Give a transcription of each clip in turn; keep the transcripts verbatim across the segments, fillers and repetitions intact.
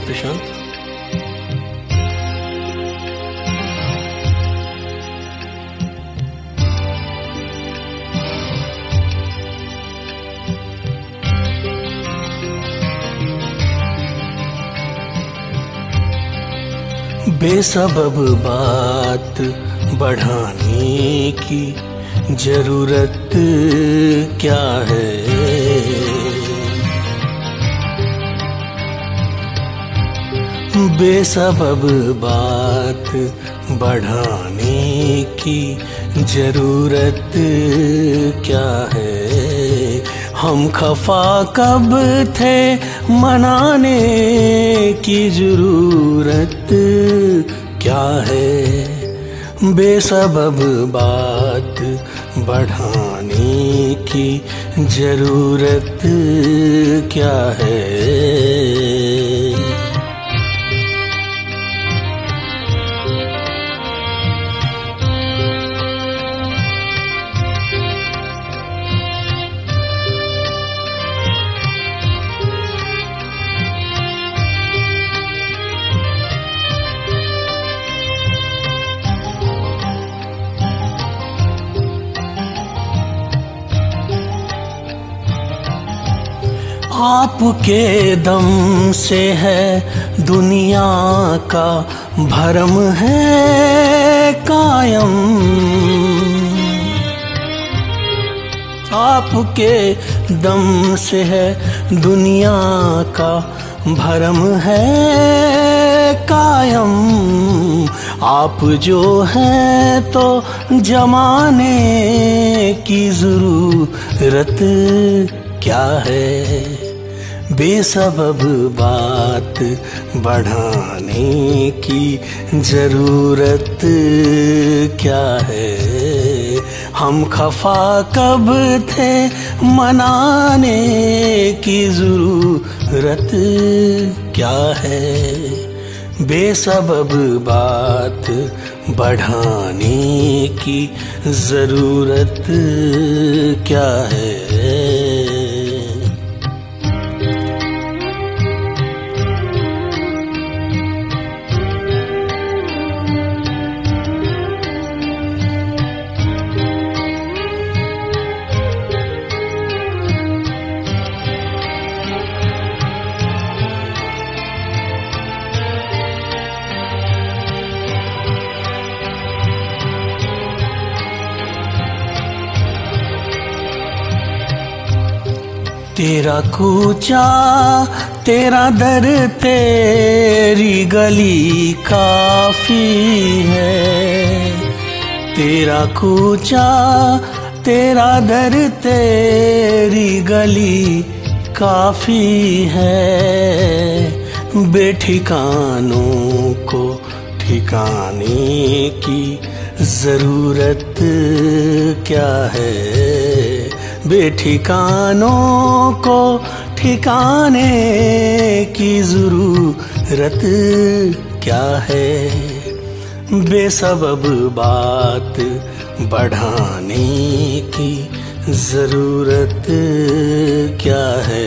प्रशांत। बेसबब बात बढ़ाने की जरूरत क्या है, बेसबब बात बढ़ाने की जरूरत क्या है। हम खफा कब थे, मनाने की जरूरत क्या है। बेसबब बात बढ़ाने की जरूरत क्या है। आपके दम से है दुनिया का भरम है कायम, आपके दम से है दुनिया का भरम है कायम। आप जो हैं तो जमाने की जरूरत क्या है। बेसबब बात बढ़ाने की जरूरत क्या है। हम खफा कब थे, मनाने की जरूरत क्या है। बेसबब बात बढ़ाने की जरूरत क्या है। तेरा कूचा तेरा दर तेरी गली काफी है। तेरा कूचा तेरा दर तेरी गली काफी है। बेठिकानों को ठिकाने की जरूरत क्या है। बेठिकानों को ठिकाने की जरूरत क्या है। बेसबब बात बढ़ाने की जरूरत क्या है।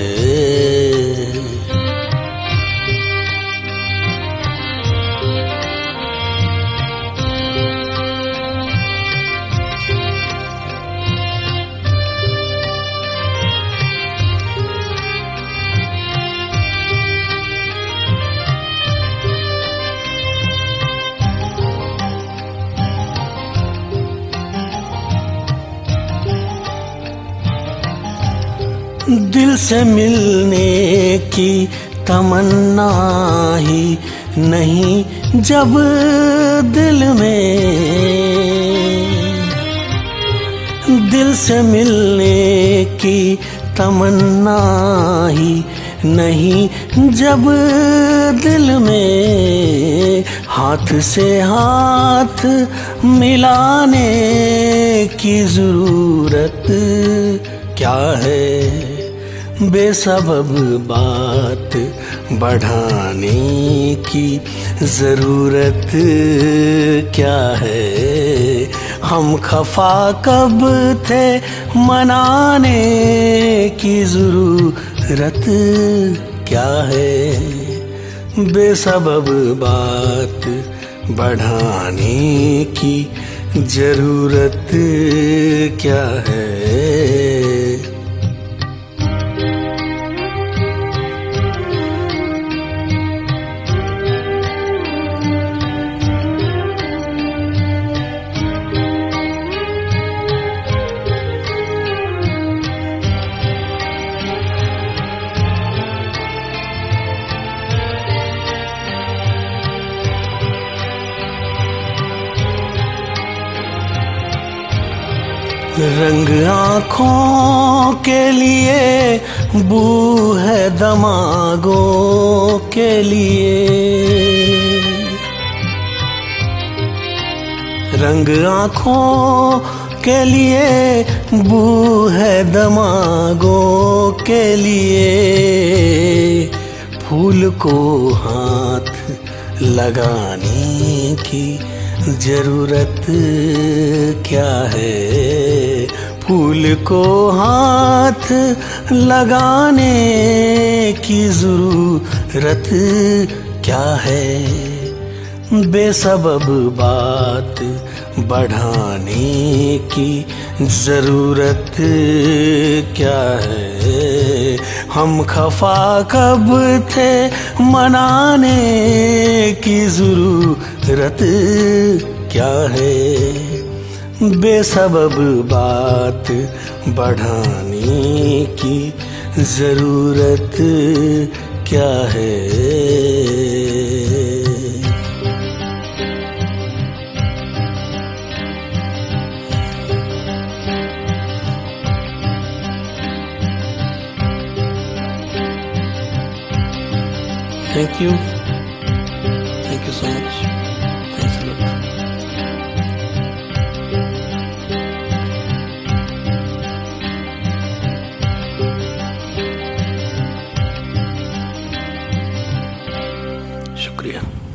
दिल से मिलने की तमन्ना ही नहीं जब दिल में, दिल से मिलने की तमन्ना ही नहीं जब दिल में। हाथ से हाथ मिलाने की जरूरत क्या है। बेसबब बात बढ़ाने की जरूरत क्या है। हम खफा कब थे, मनाने की जरूरत क्या है। बेसबब बात बढ़ाने की जरूरत क्या है। रंग आँखों के लिए बू है दमागों के लिए। रंग आँखों के लिए बू है दमागों के लिए। फूल को हाथ लगाने की जरूरत क्या है। फूल को हाथ लगाने की जरूरत क्या है। बेसबब बात बढ़ाने की जरूरत क्या है। हम खफा कब थे मनाने की जरूरत क्या है। बेसबब बात बढ़ाने की जरूरत क्या है। Thank you. Thank you so much. Thanks a lot. शुक्रिया।